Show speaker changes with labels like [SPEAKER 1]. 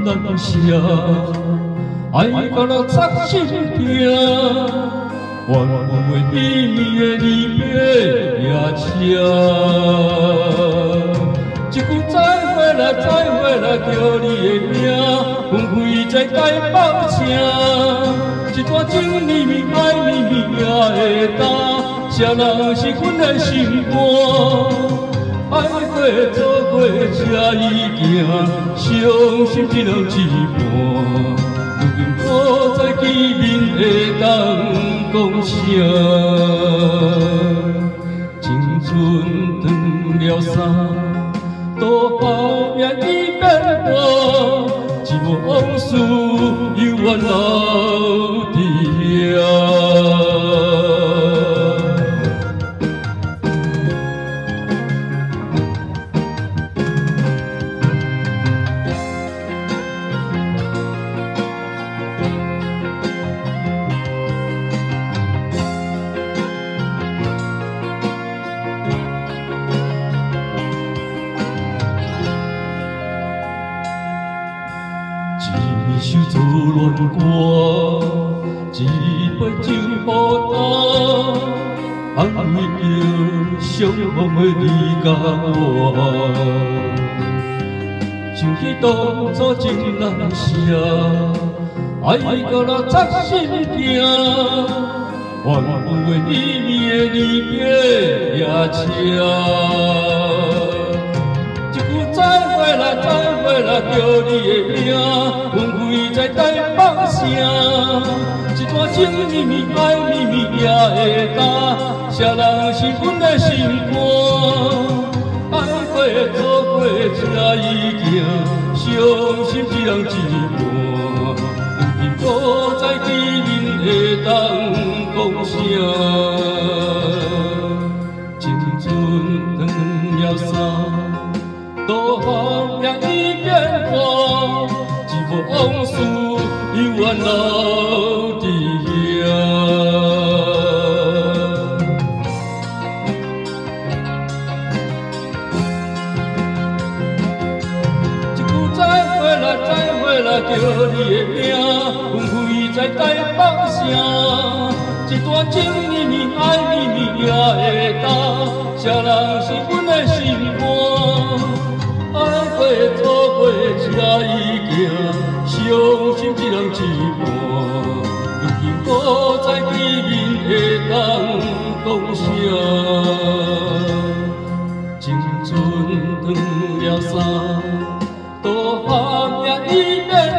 [SPEAKER 1] 难舍，爱到了扎心痛。原有的秘密的离别夜车，一句再会啦，再会啦，叫你的名，纷飞在台北城。一段情绵绵，爱绵绵也会担，谁人是阮的心肝？爱过做过车已行，伤心只能一半。如今不再见面会当讲啥？青春断了衫，多后面已变化，一幕往事犹原留伫遐。一首自恋歌，一杯酒互干，安慰着相逢的你甲我。想起当初情难舍，爱到了扎心痛。原有的秘密的离别夜车。再会啦，叫你的名，纷飞在台北城。一段情绵绵，爱绵绵也会担，谁人是阮的心肝？爱过做过车已行，伤心只人一半。如今不再见面会当讲啥？青春断了衫。多方面已变化，一幕往事犹原留伫遐。一句再会啦，再会啦，叫你的名，纷飞在台北城。一段情绵绵，爱绵绵也会担，谁人是阮的心肝？爱过错过车已行，伤心只人一半。如今不再见面会当讲啥？青春断了衫，多下命已变